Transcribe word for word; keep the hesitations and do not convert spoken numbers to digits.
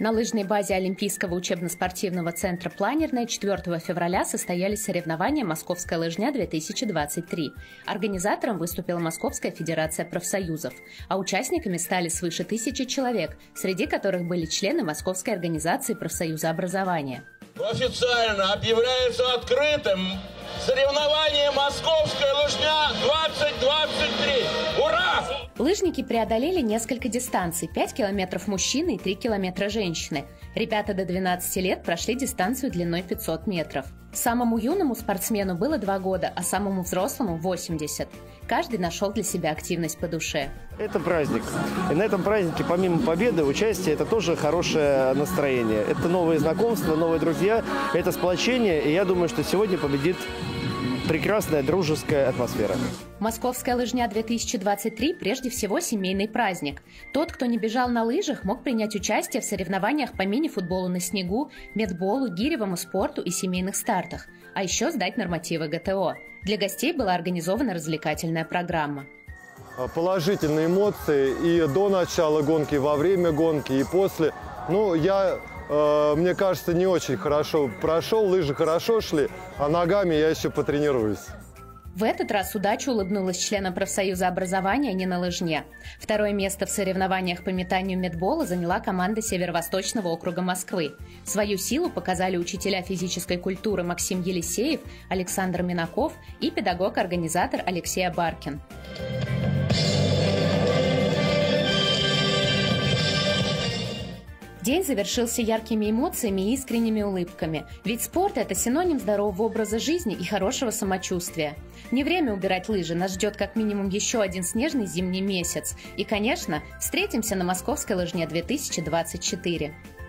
На лыжной базе Олимпийского учебно-спортивного центра «Планерная» четвёртого февраля состоялись соревнования «Московская лыжня-две тысячи двадцать три». Организатором выступила Московская федерация профсоюзов, а участниками стали свыше тысячи человек, среди которых были члены Московской организации профсоюза образования. Официально объявляется открытым соревнование «Московская лыжня-двадцать двадцать три». Ура! Лыжники преодолели несколько дистанций – пять километров мужчины и три километра женщины. Ребята до двенадцати лет прошли дистанцию длиной пятьсот метров. Самому юному спортсмену было два года, а самому взрослому – восемьдесят. Каждый нашел для себя активность по душе. Это праздник. И на этом празднике, помимо победы, участие – это тоже хорошее настроение. Это новые знакомства, новые друзья, это сплочение. И я думаю, что сегодня победит прекрасная дружеская атмосфера. Московская лыжня-две тысячи двадцать три прежде всего семейный праздник. Тот, кто не бежал на лыжах, мог принять участие в соревнованиях по мини-футболу на снегу, медболу, гиревому спорту и семейных стартах, а еще сдать нормативы гэ тэ о. Для гостей была организована развлекательная программа. Положительные эмоции и до начала гонки, и во время гонки, и после. Ну, я... Мне кажется, не очень хорошо прошел, лыжи хорошо шли, а ногами я еще потренируюсь. В этот раз удача улыбнулась членам профсоюза образования не на лыжне. Второе место в соревнованиях по метанию медбола заняла команда Северо-Восточного округа Москвы. Свою силу показали учителя физической культуры Максим Елисеев, Александр Минаков и педагог-организатор Алексей Абаркин. День завершился яркими эмоциями и искренними улыбками. Ведь спорт – это синоним здорового образа жизни и хорошего самочувствия. Не время убирать лыжи, нас ждет как минимум еще один снежный зимний месяц. И, конечно, встретимся на Московской лыжне-две тысячи двадцать четыре.